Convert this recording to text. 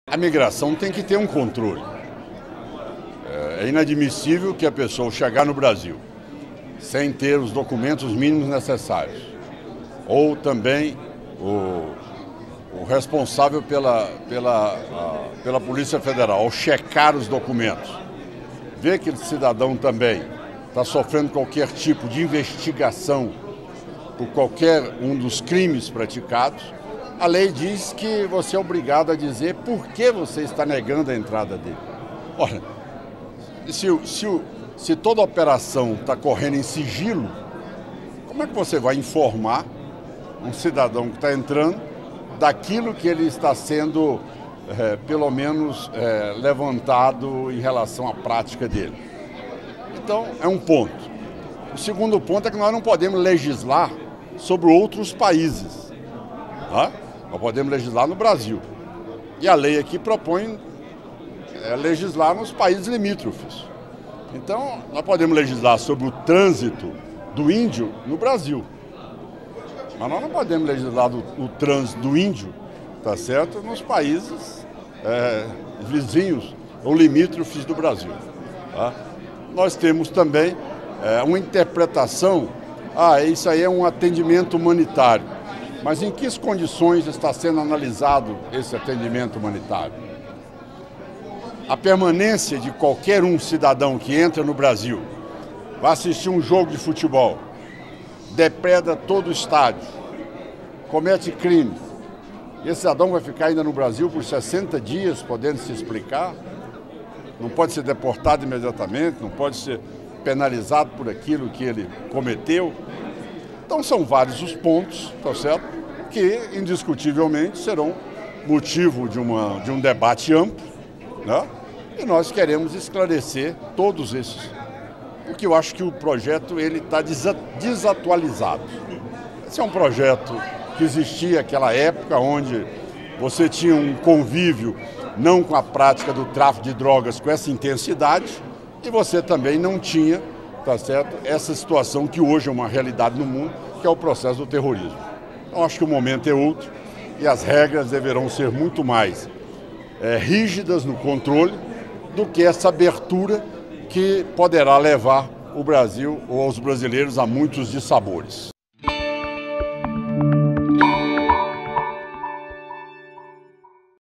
A migração tem que ter um controle. É inadmissível que a pessoa chegar no Brasil sem ter os documentos mínimos necessários, ou também o responsável pela Polícia Federal, ao checar os documentos, ver que esse cidadão também está sofrendo qualquer tipo de investigação por qualquer um dos crimes praticados, a lei diz que você é obrigado a dizer por que você está negando a entrada dele. Ora, se toda a operação está correndo em sigilo, como é que você vai informar um cidadão que está entrando daquilo que ele está sendo, pelo menos, levantado em relação à prática dele? Então, é um ponto. O segundo ponto é que nós não podemos legislar sobre outros países. Tá? Nós podemos legislar no Brasil. E a lei aqui propõe legislar nos países limítrofes. Então, nós podemos legislar sobre o trânsito do índio no Brasil. Mas nós não podemos legislar o trânsito do índio, tá certo, nos países vizinhos ou limítrofes do Brasil. Tá? Nós temos também uma interpretação, isso aí é um atendimento humanitário. Mas em que condições está sendo analisado esse atendimento humanitário? A permanência de qualquer cidadão que entra no Brasil, vai assistir um jogo de futebol, depreda todo o estádio, comete crime, e esse cidadão vai ficar ainda no Brasil por 60 dias podendo se explicar, não pode ser deportado imediatamente, não pode ser penalizado por aquilo que ele cometeu. Então são vários os pontos, tá certo, que indiscutivelmente serão motivo de um debate amplo, né? E nós queremos esclarecer todos esses, porque eu acho que o projeto está desatualizado. Esse é um projeto que existia naquela época onde você tinha um convívio não com a prática do tráfico de drogas com essa intensidade, e você também não tinha, tá certo, essa situação que hoje é uma realidade no mundo, que é o processo do terrorismo. Então acho que o momento é outro e as regras deverão ser muito mais rígidas no controle do que essa abertura que poderá levar o Brasil ou os brasileiros a muitos dissabores.